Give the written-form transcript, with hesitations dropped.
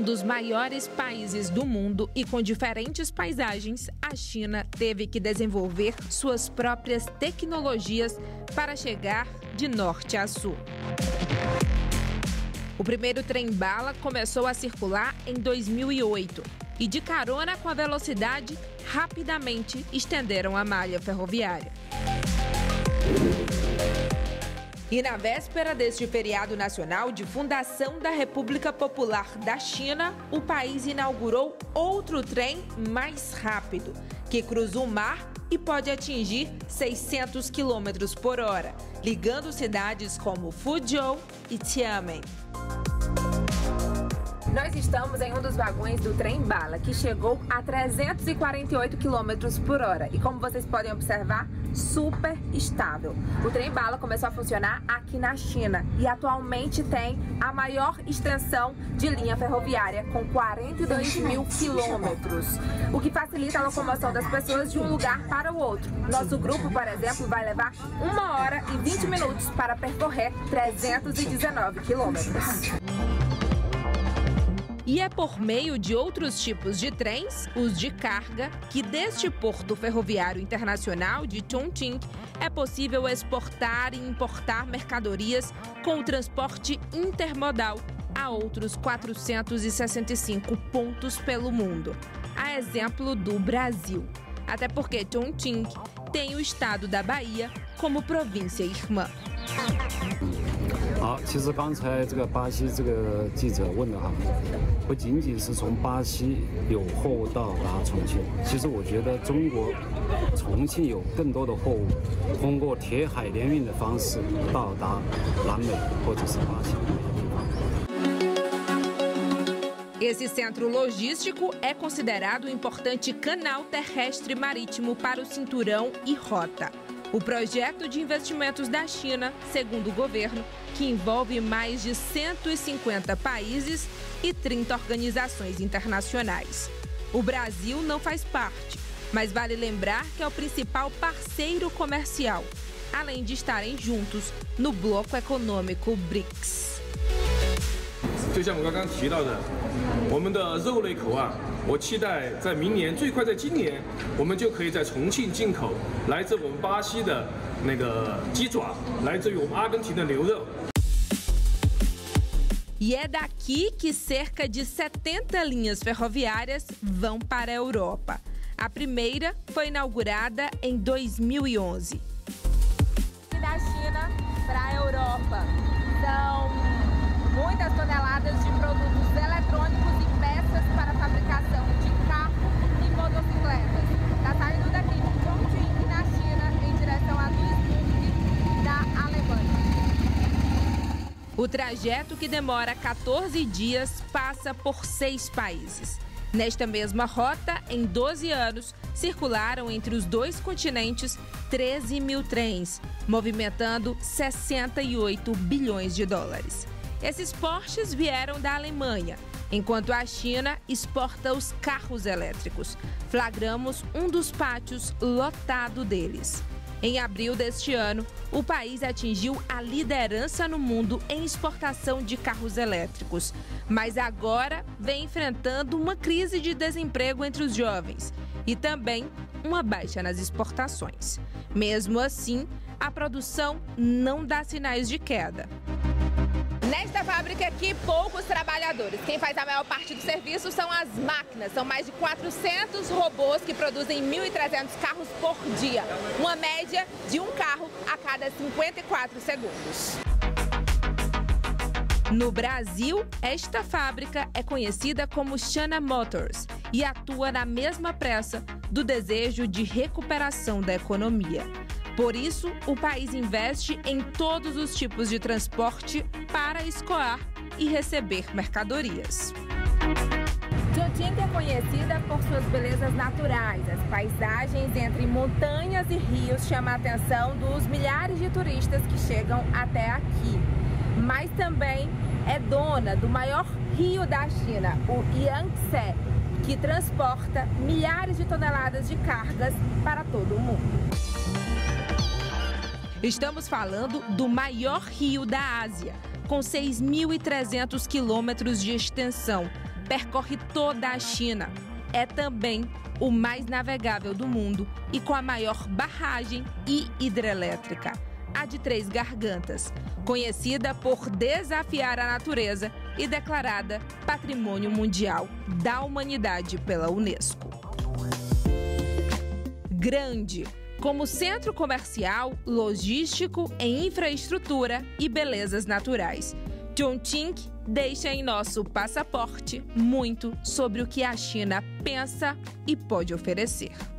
dos maiores países do mundo e com diferentes paisagens, a China teve que desenvolver suas próprias tecnologias para chegar de norte a sul. O primeiro trem-bala começou a circular em 2008 e, de carona com a velocidade, rapidamente estenderam a malha ferroviária. E na véspera deste feriado nacional de fundação da República Popular da China, o país inaugurou outro trem mais rápido, que cruza o mar e pode atingir 600 km por hora, ligando cidades como Fuzhou e Xiamen. Nós estamos em um dos vagões do trem-bala, que chegou a 348 km por hora. E como vocês podem observar, super estável. O trem-bala começou a funcionar aqui na China e atualmente tem a maior extensão de linha ferroviária, com 42 mil quilômetros, o que facilita a locomoção das pessoas de um lugar para o outro. Nosso grupo, por exemplo, vai levar 1 hora e 20 minutos para percorrer 319 quilômetros. E é por meio de outros tipos de trens, os de carga, que deste porto ferroviário internacional de Chongqing é possível exportar e importar mercadorias com o transporte intermodal a outros 465 pontos pelo mundo, a exemplo do Brasil. Até porque Chongqing tem o estado da Bahia como província irmã. 好，其实刚才这个巴西这个记者问的哈，不仅仅是从巴西有货物到达重庆，其实我觉得中国重庆有更多的货物通过铁海联运的方式到达南美或者是巴西的地方。 Esse centro logístico é considerado um importante canal terrestre marítimo para o cinturão e rota. O projeto de investimentos da China, segundo o governo, que envolve mais de 150 países e 30 organizações internacionais. O Brasil não faz parte, mas vale lembrar que é o principal parceiro comercial, além de estarem juntos no bloco econômico BRICS. 就像我刚刚提到的，我们的肉类口岸，我期待在明年，最快在今年，我们就可以在重庆进口来自我们巴西的那个鸡爪，来自于我们阿根廷的牛肉。 E é daqui que cerca de 70 linhas ferroviárias vão para a Europa. A primeira foi inaugurada em 2011. Da China para a Europa. São muitas toneladas de produtos eletrônicos e peças para a fabricação de carro e motocicletas. Está saindo daqui de Chongqing, na China, em direção a Duisburg, da Alemanha. O trajeto, que demora 14 dias, passa por 6 países. Nesta mesma rota, em 12 anos, circularam entre os 2 continentes 13 mil trens, movimentando 68 bilhões de dólares. Esses Porsches vieram da Alemanha, enquanto a China exporta os carros elétricos. Flagramos um dos pátios lotado deles. Em abril deste ano, o país atingiu a liderança no mundo em exportação de carros elétricos, mas agora vem enfrentando uma crise de desemprego entre os jovens e também uma baixa nas exportações. Mesmo assim, a produção não dá sinais de queda. Nesta fábrica aqui, poucos trabalhadores. Quem faz a maior parte do serviço são as máquinas. São mais de 400 robôs que produzem 1.300 carros por dia. Uma média de um carro a cada 54 segundos. No Brasil, esta fábrica é conhecida como China Motors e atua na mesma pressa do desejo de recuperação da economia. Por isso, o país investe em todos os tipos de transporte para escoar e receber mercadorias. Chongqing é conhecida por suas belezas naturais. As paisagens entre montanhas e rios chamam a atenção dos milhares de turistas que chegam até aqui. Mas também é dona do maior rio da China, o Yangtze, que transporta milhares de toneladas de cargas para todo o mundo. Estamos falando do maior rio da Ásia, com 6.300 quilômetros de extensão, percorre toda a China. É também o mais navegável do mundo e com a maior barragem e hidrelétrica, a de Três Gargantas, conhecida por desafiar a natureza e declarada Patrimônio Mundial da Humanidade pela Unesco. Grande, como centro comercial, logístico, em infraestrutura e belezas naturais. Chongqing deixa em nosso passaporte muito sobre o que a China pensa e pode oferecer.